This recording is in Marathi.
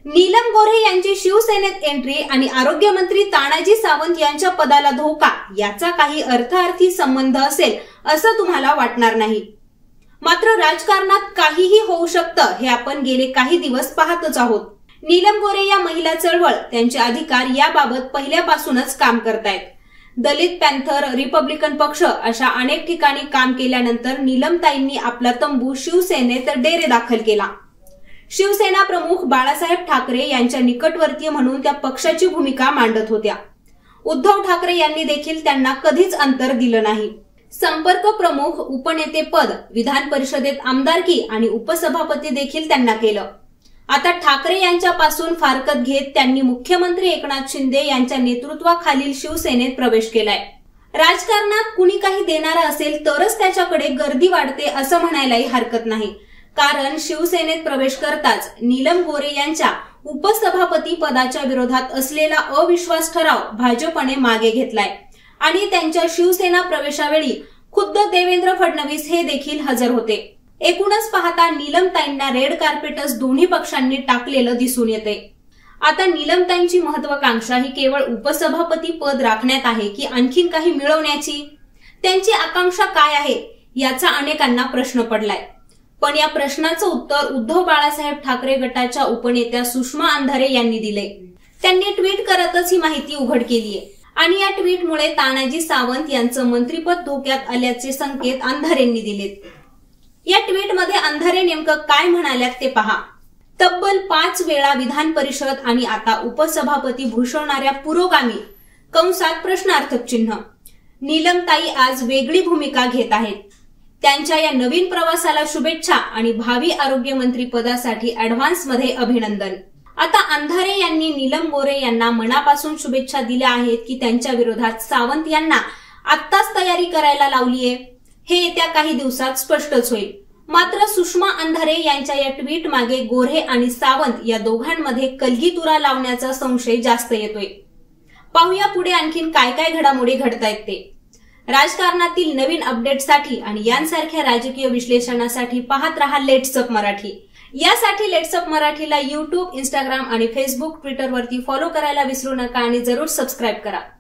नीलम गोऱ्हे यांची शिवसेनेत एंट्री आणि आरोग्यमंत्री तानाजी सावंत यांच्या पदाला धोका याचा काही अर्थार्थी संबंध असेल असं तुम्हाला वाटणार नाही। मात्र राजकारणात काहीही होऊ शकतं हे आपण गेले काही दिवस पाहतच आहोत। नीलम गोऱ्हे या महिला चळवळ त्यांचे अधिकार याबाबत पहिल्यापासूनच काम करतायत। दलित पॅन्थर, रिपब्लिकन पक्ष अशा अनेक ठिकाणी काम केल्यानंतर नीलमताईंनी आपला तंबू शिवसेनेत डेरे दाखल केला। शिवसेना प्रमुख बाळासाहेब ठाकरे यांच्या निकटवर्तीय म्हणून त्या पक्षाची भूमिका मांडत होत्या। उद्धव ठाकरे यांनी देखील त्यांना कधीच अंतर दिलं नाही। संपर्क प्रमुख, उपनेते पद, विधान परिषदेत आमदारकी आणि उपसभापती देखील त्यांना केलं। आता ठाकरे यांच्यापासून फारकत घेत त्यांनी मुख्यमंत्री एकनाथ शिंदे यांच्या नेतृत्वाखालील शिवसेनेत प्रवेश केलाय। राजकारणात कुणी काही देणारा असेल तरच त्याच्याकडे गर्दी वाढते असं म्हणायलाही हरकत नाही। कारण शिवसेनेत प्रवेश करताच नीलम गोऱ्हे यांच्या उपसभापती पदाच्या विरोधात असलेला अविश्वास ठराव भाजपने मागे घेतलाय आणि त्यांच्या शिवसेना प्रवेशावेळी खुद्द देवेंद्र फडणवीस हे देखील हजर होते। एकूणच पाहता नीलमताईंना रेड कार्पेटच दोन्ही पक्षांनी टाकलेलं दिसून येते। आता नीलमताईंची महत्वाकांक्षा ही केवळ उपसभापती पद राखण्यात आहे की आणखीन काही मिळवण्याची? त्यांची आकांक्षा काय आहे याचा अनेकांना प्रश्न पडलाय। पण या प्रश्नाचं उत्तर उद्धव बाळासाहेब ठाकरे गटाच्या उपनेत्या सुषमा अंधारे यांनी दिले। त्यांनी ट्विट करतच ही माहिती उघड केलीये आणि या ट्विटमुळे तानाजी सावंत यांचं मंत्रिपद धोक्यात आल्याचे संकेत अंधारेंनी दिलेत। या ट्विटमध्ये अंधारे नेमकं काय म्हणाल्यात ते पहा। तब्बल 5 वेळा विधान परिषद आणि आता उपसभापती भूषवणाऱ्या पुरोगामी कंसात प्रश्नार्थक चिन्ह नीलमताई आज वेगळी भूमिका घेत आहेत। त्यांच्या या नवीन प्रवासाला शुभेच्छा आणि भावी आरोग्यमंत्री पदासाठी ऍडव्हान्स मध्ये अभिनंदन। आता अंधारे यांनी नीलम गोऱ्हे यांना मनापासून शुभेच्छा दिल्या आहेत की त्यांच्या विरोधात सावंत यांना आत्ताच तयारी करायला लावलीये हे येत्या काही दिवसात स्पष्टच होईल। मात्र सुषमा अंधारे यांच्या या ट्विट मागे गोऱ्हे आणि सावंत या दोघांमध्ये कलगीतुरा लावण्याचा संशय जास्त येतोय। पाहूया पुढे आणखीन काय काय घडामोडी घडतायत ते। राजकारणातील नवीन अपडेटसाठी आणि यांसारख्या राजकीय विश्लेषणासाठी पाहत रहा लेट्स अप मराठी। यासाठी लेट्स अप मराठीला YouTube, Instagram आणि Facebook, Twitter वरती फॉलो करायला विसरू नका आणि जरूर सबस्क्राइब करा।